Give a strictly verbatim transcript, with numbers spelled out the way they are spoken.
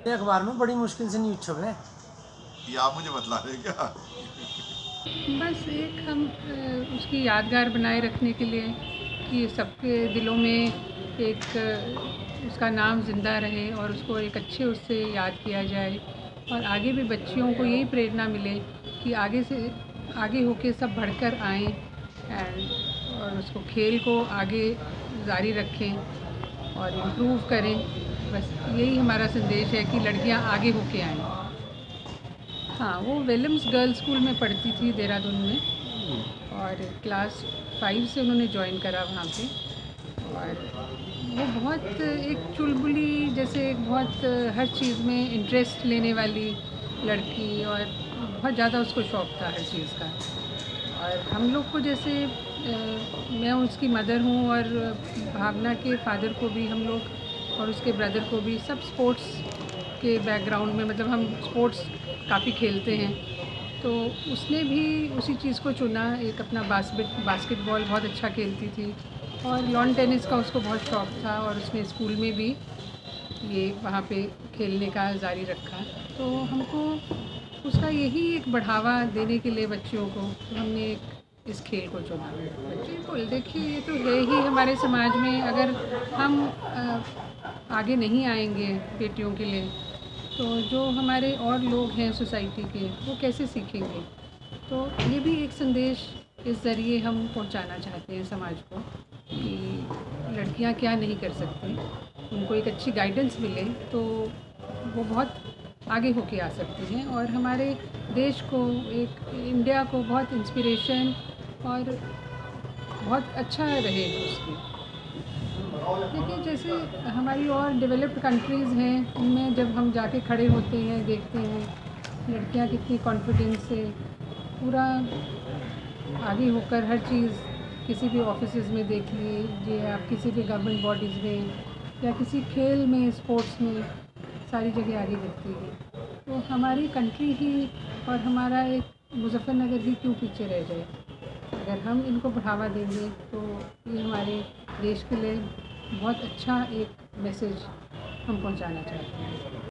ये अखबार में बड़ी मुश्किल से न्यूज छप है। ये आप मुझे बतला रहे क्या? बस एक हम अ, उसकी यादगार बनाए रखने के लिए कि सबके दिलों में एक अ, उसका नाम ज़िंदा रहे और उसको एक अच्छे उससे याद किया जाए और आगे भी बच्चियों को यही प्रेरणा मिले कि आगे से आगे होके सब बढ़कर आएँ एंड और उसको खेल को आगे जारी रखें और इम्प्रूव करें। बस यही हमारा संदेश है कि लड़कियां आगे होके आएँ। हाँ, वो विलियम्स गर्ल्स स्कूल में पढ़ती थी देहरादून में और क्लास फाइव से उन्होंने ज्वाइन करा वहाँ पे और वो बहुत एक चुलबुली जैसे एक बहुत हर चीज़ में इंटरेस्ट लेने वाली लड़की और बहुत ज़्यादा उसको शौक़ था हर चीज़ का। और हम लोग को जैसे अ, मैं उसकी मदर हूँ और भावना के फादर को भी हम लोग और उसके ब्रदर को भी सब स्पोर्ट्स के बैकग्राउंड में मतलब हम स्पोर्ट्स काफ़ी खेलते हैं। तो उसने भी उसी चीज़ को चुना, एक अपना बास्केट बास्केटबॉल बहुत अच्छा खेलती थी और लॉन टेनिस का उसको बहुत शौक़ था और उसने स्कूल में भी ये वहाँ पे खेलने का जारी रखा। तो हमको उसका यही एक बढ़ावा देने के लिए बच्चियों को तो हमने एक इस खेल को चुना। बिल्कुल, देखिए ये तो है ही हमारे समाज में अगर हम अ, आगे नहीं आएंगे बेटियों के लिए तो जो हमारे और लोग हैं सोसाइटी के वो कैसे सीखेंगे। तो ये भी एक संदेश इस ज़रिए हम पहुंचाना चाहते हैं समाज को कि लड़कियां क्या नहीं कर सकती, उनको एक अच्छी गाइडेंस मिले तो वो बहुत आगे होके आ सकती हैं और हमारे देश को एक इंडिया को बहुत इंस्पिरेशन और बहुत अच्छा रहे उसकी। देखिए जैसे हमारी और डेवलप्ड कंट्रीज़ हैं उनमें जब हम जाके खड़े होते हैं देखते हैं लड़कियां कितनी कॉन्फिडेंस से पूरा आगे होकर हर चीज़ किसी भी ऑफिसेज में देख लीजिए आप किसी भी गवर्नमेंट बॉडीज़ में या किसी खेल में स्पोर्ट्स में सारी जगह आगे दिखती है। तो हमारी कंट्री ही और हमारा एक मुजफ्फरनगर ही क्यों पीछे रह जाए। अगर हम इनको बढ़ावा देंगे तो ये हमारे देश के लिए बहुत अच्छा एक मैसेज हम पहुंचाना चाहते हैं।